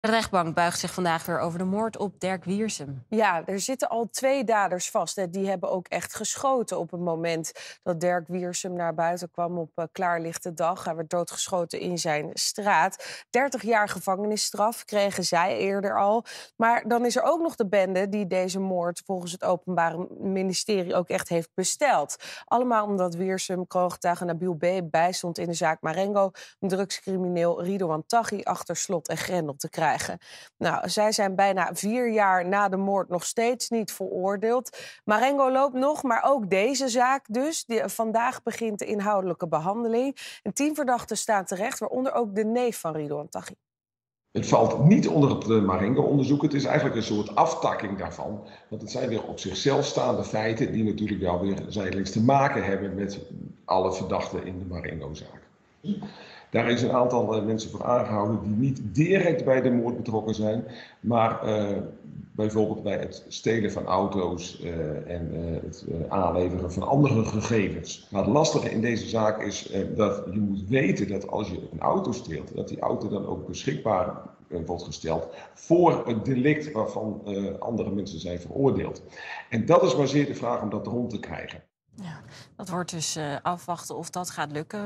De rechtbank buigt zich vandaag weer over de moord op Dirk Wiersum. Ja, er zitten al 2 daders vast. Hè. Die hebben ook echt geschoten op het moment dat Dirk Wiersum naar buiten kwam op klaarlichte dag. Hij werd doodgeschoten in zijn straat. 30 jaar gevangenisstraf kregen zij eerder al. Maar dan is er ook nog de bende die deze moord volgens het Openbaar Ministerie ook echt heeft besteld. Allemaal omdat Wiersum kroongetuige Nabil B. bijstond in de zaak Marengo een drugscrimineel Ridouan Taghi achter slot en grendel te krijgen. Nou, zij zijn bijna 4 jaar na de moord nog steeds niet veroordeeld. Marengo loopt nog, maar ook deze zaak dus. Vandaag begint de inhoudelijke behandeling. En 10 verdachten staan terecht, waaronder ook de neef van Ridouan Taghi. Het valt niet onder het Marengo-onderzoek. Het is eigenlijk een soort aftakking daarvan. Want het zijn weer op zichzelf staande feiten die natuurlijk wel weer zijdelings te maken hebben met alle verdachten in de Marengo-zaak. Daar is een aantal mensen voor aangehouden die niet direct bij de moord betrokken zijn, maar bijvoorbeeld bij het stelen van auto's en het aanleveren van andere gegevens. Maar het lastige in deze zaak is dat je moet weten dat als je een auto steelt, dat die auto dan ook beschikbaar wordt gesteld voor het delict waarvan andere mensen zijn veroordeeld. En dat is maar zeer de vraag om dat rond te krijgen. Ja, dat wordt dus afwachten of dat gaat lukken.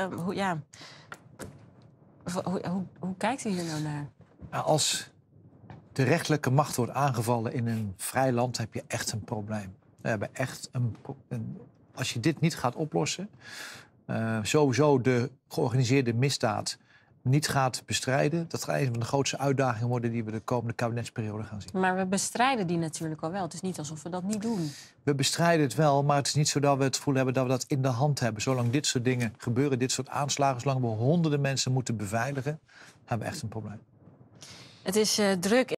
Hoe kijkt u hier nou naar? Als de rechterlijke macht wordt aangevallen in een vrij land, heb je echt een probleem. We hebben echt als je dit niet gaat oplossen, sowieso de georganiseerde misdaad niet gaat bestrijden, dat gaat een van de grootste uitdagingen worden die we de komende kabinetsperiode gaan zien. Maar we bestrijden die natuurlijk al wel. Het is niet alsof we dat niet doen. We bestrijden het wel, maar het is niet zo dat we het gevoel hebben dat we dat in de hand hebben. Zolang dit soort dingen gebeuren, dit soort aanslagen, zolang we honderden mensen moeten beveiligen, hebben we echt een probleem. Het is druk.